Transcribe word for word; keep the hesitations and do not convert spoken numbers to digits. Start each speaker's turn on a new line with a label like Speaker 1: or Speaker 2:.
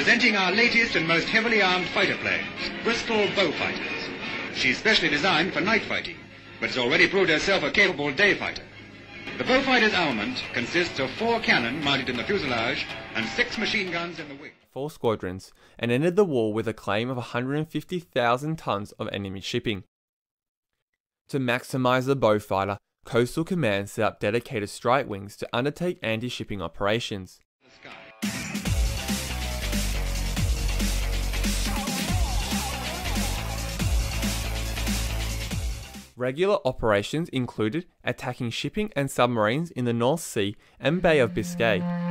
Speaker 1: Presenting our latest and most heavily armed fighter planes, Bristol Beaufighters. She's specially designed for night fighting, but has already proved herself a capable day fighter. The Beaufighter's armament consists of four cannon mounted in the fuselage and six machine guns in the wing.
Speaker 2: Four squadrons, and entered the war with a claim of one hundred fifty thousand tons of enemy shipping. To maximise the Beaufighter, Coastal Command set up dedicated strike wings to undertake anti-shipping operations. Regular operations included attacking shipping and submarines in the North Sea and Bay of Biscay,